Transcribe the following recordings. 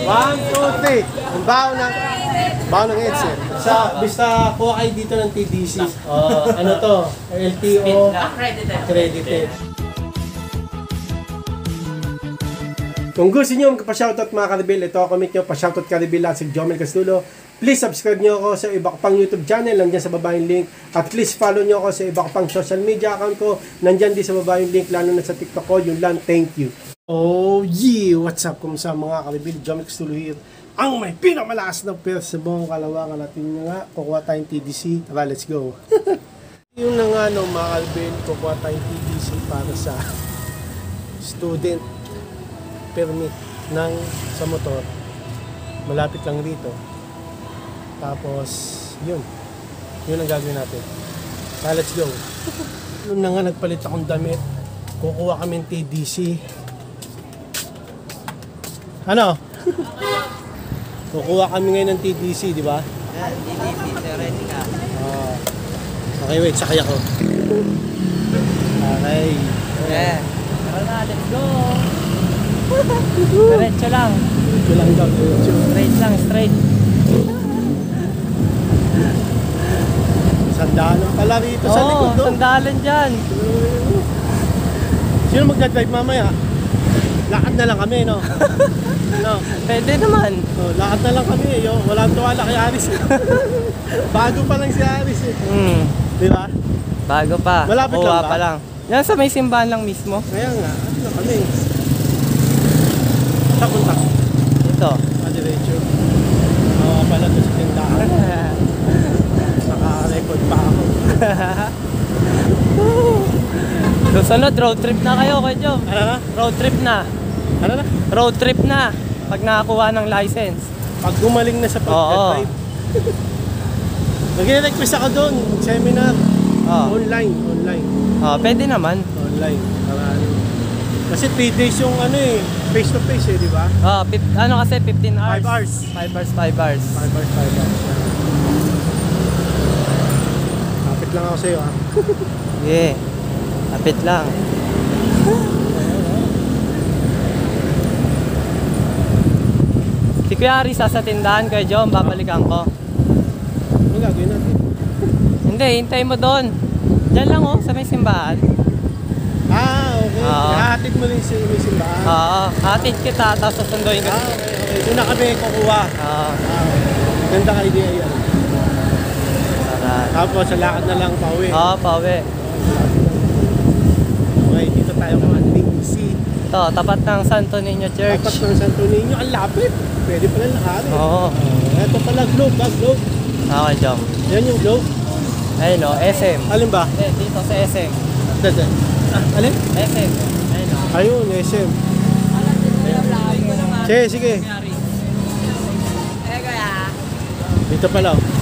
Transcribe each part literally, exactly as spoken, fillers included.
One, two, three. Ang baon ng, baon ng headset. Sa, basta kuha kayo dito ng T D C. Uh, ano to? L T O accredited. Kung gusto nyo magpa-shoutout mga Karibil, ito ako comment nyo, pa-shoutout Karibil at si Jomel Castulo. Please subscribe nyo ako sa iba ko pang YouTube channel, nandyan sa baba yung link. At please follow nyo ako sa iba ko pang social media account ko, nandyan din sa baba yung link, lalo na sa TikTok ko. Yun lang, thank you. Oh yeah! What's up kumusta mga Karibil? Jomel Castulo here. Ang may pinakamalakas na pera sa buong Kalawakan natin nga, kukuha tayong T D C. Tara, let's go. Yung na nga no, mga Karibil, kukuha tayong T D C para sa student permit ng sa motor. Malapit lang rito. Tapos, yun. Yun ang gagawin natin. So, let's go. Yun na nga, nagpalit akong damit. Kukuha kami ng T D C. Ano? Kukuha kami ngayon ng T D C, di ba? Yeah, T D C, ready ka. Uh, okay, wait. Sakay ako. Okay. Yeah. Tara na, let's go. Diretso lang. Diretso lang daw. Straight lang, straight. Sandalan pala rito sa likod. Oo, sandalan dyan. Sino magdadrive mamaya? Lakad na lang kami, no? No. Pwede naman. No, lakad na lang kami, yo. Walang tuwala kay Aris. Bago pa lang si Aris, eh. Hmm. Di ba? Bago pa. Malapit Kuha lang ba? pa lang. Yan sa may simbahan lang mismo. Kaya nga, ano na kami? Tapunta. Ito. Madiretso. Oo, pala doon sa tindahan. Naka-record pa ako. Susunod, road trip na kayo, Kuya Jom. Ano na? Road trip na. Ano na? Road trip na. Pag nakakuha ng license. Pag gumaling na sa pag-drive. Nag-request ako doon, seminar. Oo. Online, online. Oh, pwede naman. Online. Marami. Kasi three days yung ano eh, face to face eh, di ba? Oh, ano kasi fifteen hours. five hours. five hours, five hours. five hours, five hours. Kapit lang ako sa'yo ha. Yeah. Kapit lang. Si Kuya Aris sa tindahan, Kuya Jom, babalikan ko. Ano gagawin natin? Hindi, hintay mo doon. Diyan lang oh, sa may simbahan. Ah, okay. Oo. Nahatid mo rin sa may simbahan. Oo, hatid kita, tapos susunduin ko. Ah, okay, okay. Doon na kami kukuha. Oo. Ah, ganda ka idea yan. Alright. Tapos sa lakad na lang pauwi. Oo, pauwi. Okay, dito tayo kung T D C. Ito, tapat ng Santo Niño Church. Tapat ng Santo Niño, ang lapit. Pwede pala lakad. Oo. Ito pala globe, ba? Globe. Okay, Jom. Yan yung globe. Ayun o, S M. Alin ba? Eh, dito sa S M. Dada. Ah, alin? S M. Ayun o. Ayun, S M. Sige, sige. Dito pala. Oh.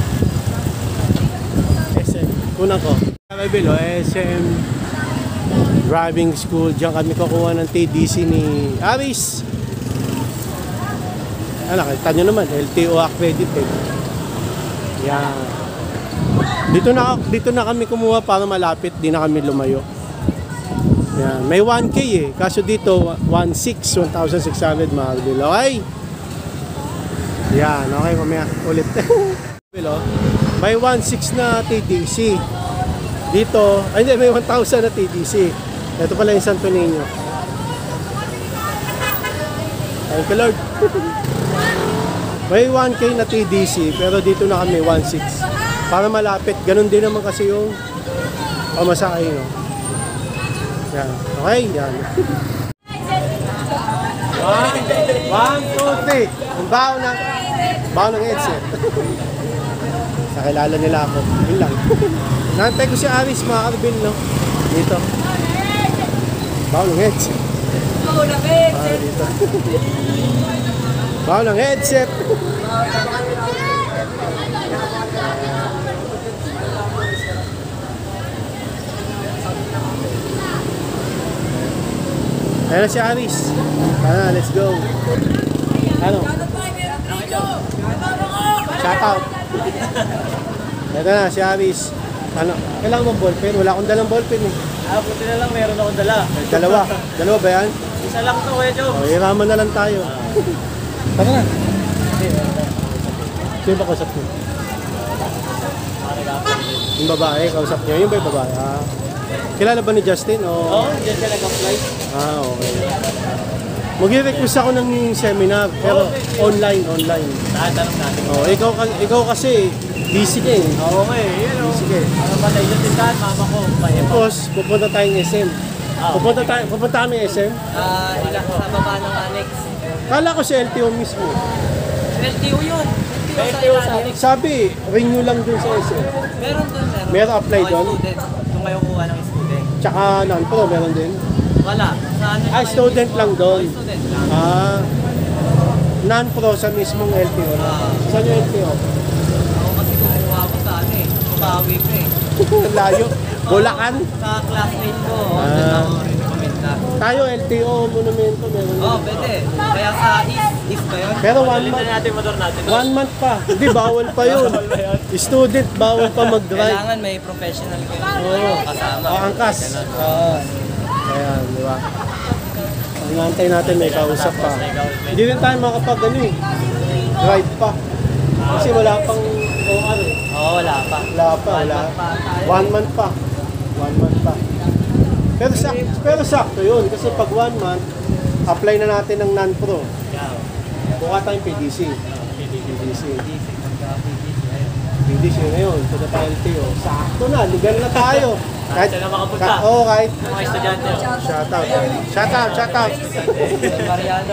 S M. Unang ko. Kabilo, S M Driving School. Diyan kami kukuha ng T D C ni Aris. Ano, kita nyo naman, L T O accredited. Yan. Dito na, dito na kami kumuha para malapit, di na kami lumayo. Yan. May one K eh. Kaso dito, one six, one thousand six hundred mga kabilo. Okay? Yan, okay, mamaya ulit. May one six na T D C. Dito, ay hindi, may one thousand na T D C. Ito pala yung Santo Niño. Thank you, Lord. May one K na T D C, pero dito na kami one six. Para malapit, ganun din naman kasi yung pamasahe, no? Yan, okay, yan. One, one, two, three. Ang baon ng, baon ng headset. Sa kilala nila ako. Yun lang. Nantay ko si Aris, mga Karibil, no? Dito. Baon ng headset. Baon ng headset. Dito. Baon ng headset. Ayan na si Aris. Tara, let's go. Ano? Shout out. Ito na si Aris. Ano? Kailangan mo ballpen? Wala akong dalang ballpen eh. Ah, buti na lang, meron akong dala. Dalawa. Dalawa ba yan? Isa lang to, Kuya Jom. O, hiraman na lang tayo. Tara na. Sino ba kausap niyo? Yung babae, kausap niyo. Yung ba yung babae? Ah. Kilala ba ni Justin? O... Oo, oh, dyan ka nag-apply. Ah, okay. Mag-request ako ng seminar, pero online, online. Tatanong natin. Oh, ikaw, ka- ikaw kasi, busy ka eh. Oo, okay. Yun o. Busy ka eh. Ano ba tayo yung tindahan, mama ko? Tapos, pupunta tayong S M. Ah. Pupunta tayo, pupunta kami S M. Ah, ilang sa baba ng annex. Kala ko si L T O mismo. L T O yun. L T O sa annex. Sabi, renew lang dun sa S M. Meron doon, meron. Meron apply Oo, doon? student. Kung kayo kuha ng student. Tsaka non-pro, meron din. Wala. Sa ano Ah, kayo student mismo? lang doon. Oo, student lang. Ah, non-pro sa mismong L T O. Ah. Saan yung L T O? Ako kasi kukuha ko sa ano eh. Kukawi ko eh. Layo. Bulacan. Sa classmate ko. Ah. Doon ako recommenda. Tayo L T O, monumento, meron din. Oo, oh, pwede. Kaya sa East, East ba yun? Pero one month, natin motor natin. one month pa. Hindi, bawal pa yun. Student, bawal pa mag-drive. Kailangan may professional kayo Oo. kasama. Oh, angkas. Ganun. Ah. Ayan, di ba? Ang nantay natin may kausap pa. Hindi rin tayo makapag ano eh. Drive pa. Kasi wala pang O R eh. Oo, wala pa. Wala pa, wala. One month pa tayo. One month pa. One month pa. Pero, sak pero sakto yun. Kasi pag one month, apply na natin ng non-pro. Buka tayong P D C. P D C. P D C na yun. Punta tayo L T O. Sakto na. Legal na tayo. Kahit, Saan na makapunta? ka, oh, kahit. Mga estudyante. Shout out. Shout out, shout out. Mariano.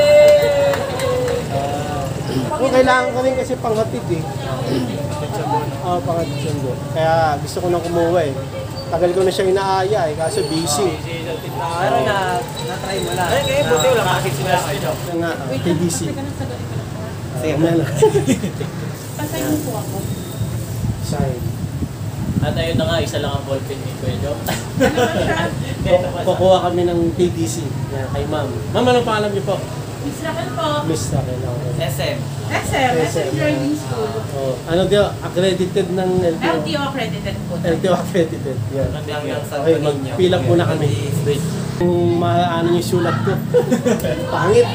Kung kailangan ko rin kasi panghatid eh. Oo, oh, panghatid sundo. Kaya gusto ko nang kumuha eh. Tagal ko na siya inaaya eh, kaso busy. Pero na, na-try mo lang. Ay, kaya buti wala makakit sila sa inyo. Kaya nga, ah, P D C. Sige, Amen. Pasayin po ako. Sign. At ayun na nga, isa lang ang ballpen ni Kuya Joe. Ano ba siya? Ku- Kukuha kami ng P D C yan, kay ma'am. Ma'am, anong pangalan niyo po? Miss Raquel po. Miss Raquel. Okay. S M. S M, S M Learning School. Oh, ano daw, accredited ng L T O? L T O accredited po. L T O accredited. Yan. Hanggang Santo Okay, Niño. magpila muna kami. Wait. Kung maano yung sulat ko. Pangit.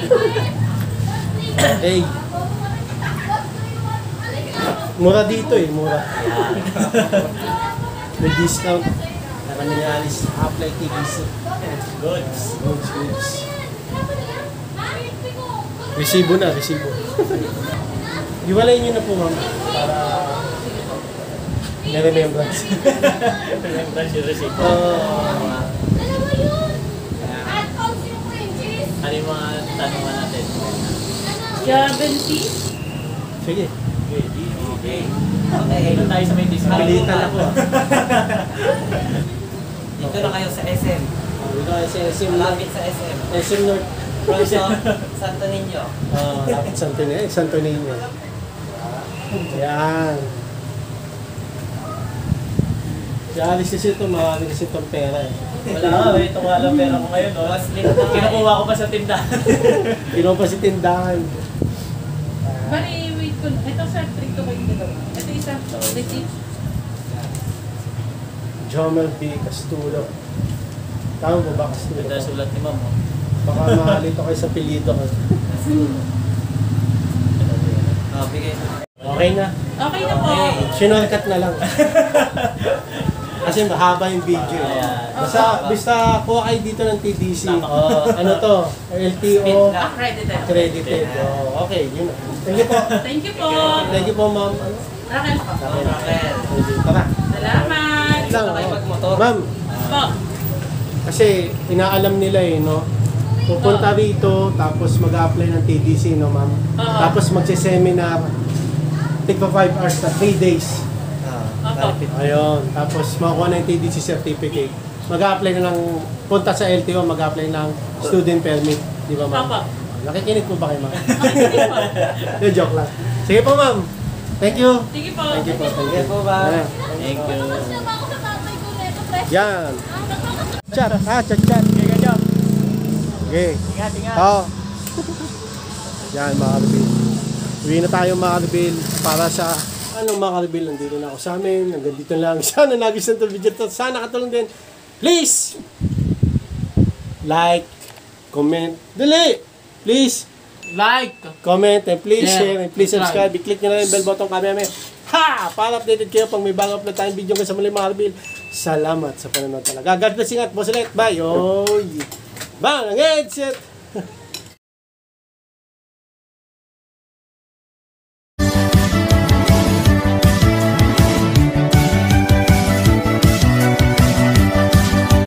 Hey. Mura dito eh, mura. May discount. Na kami ni Alice, apply T V C. Goods. Goods, goods. Resibo na, resibo. Iwalay niyo na po, ma'am. Para may remembrance. Remembrance yung receipt. Uh, Ano yung mga tanungan natin? seventeen? sige. Okay, okay. Okay. Dito tayo sa may discount. Pilitan ako. Dito na kayo sa S M. Dito kayo sa S M North. Malapit sa S M. S M North. From Santo Niño. Ah, lapit Santo Niño. Santo Niño. Yan. Si Alice kasi ito, marami kasi itong pera eh. Wala nga, eh. Ito nga lang pera ko ngayon. No? Mas lit na. Kinukuha ko pa sa tindahan. Ginawa pa si tindahan. Bali, wait ko. Ito sir, trick to kayo dalawa. Ito isa. Receipt. Jomel B. Castulo. Tama mo ba Castulo? Ganda sulat ni Ma'am. oh. Baka mahalito kayo sa pilito ko. Oh, bigay. Okay na. Okay na po. Okay. Sinorkat na lang. Kasi mahaba yung video. eh. Ayan. Basta, basta kuha kayo dito ng T D C. Tama. Oh, ano to? L T O Speed lang. Accredited. accredited. Oh, okay, yun. Thank you po. Thank you po. Thank you po, ma'am. Ano? Raquel po. Okay. Raquel. Tara. Salamat. Lang, Dito kayo oh. magmotor. Ma'am, Po. kasi inaalam nila eh, no? Pupunta rito, tapos mag-apply ng T D C, no, ma'am? Oo. Tapos magse-seminar, tigpa five hours na, three days. Ah, Opo. Ayun, tapos makuha na yung T D C certificate. Mag-apply na ng, punta sa L T O, mag-apply ng student permit. Di ba, ma'am? Opo. Nakikinig po ba kayo, ma'am? Okay po. Yung joke lang. Sige po, ma'am. Thank you. Sige po. Thank you po. Thank Sige you. po ba? Ayan. Thank you. Yan. Chat, ah, chat, chat. Okay. Ingat, ingat. Oo. Yan, mga Karbil. Uwi na tayo, mga Karbil, para sa, ano mga Karbil, nandito na ako sa amin, hanggang dito lang. Sana nagustuhan itong video to. Sana katulong din. Please! Like, comment, dali! Please! like, comment, and please Share, share, and please subscribe. subscribe. I-click nyo na yung bell button kami namin. Ha! Para updated kayo pag may bago upload tayong video sa muli mga Karbil. Salamat sa panonood talaga. God bless, ingat. Boss ulit. Bye. Oy. Bang! Ang headset!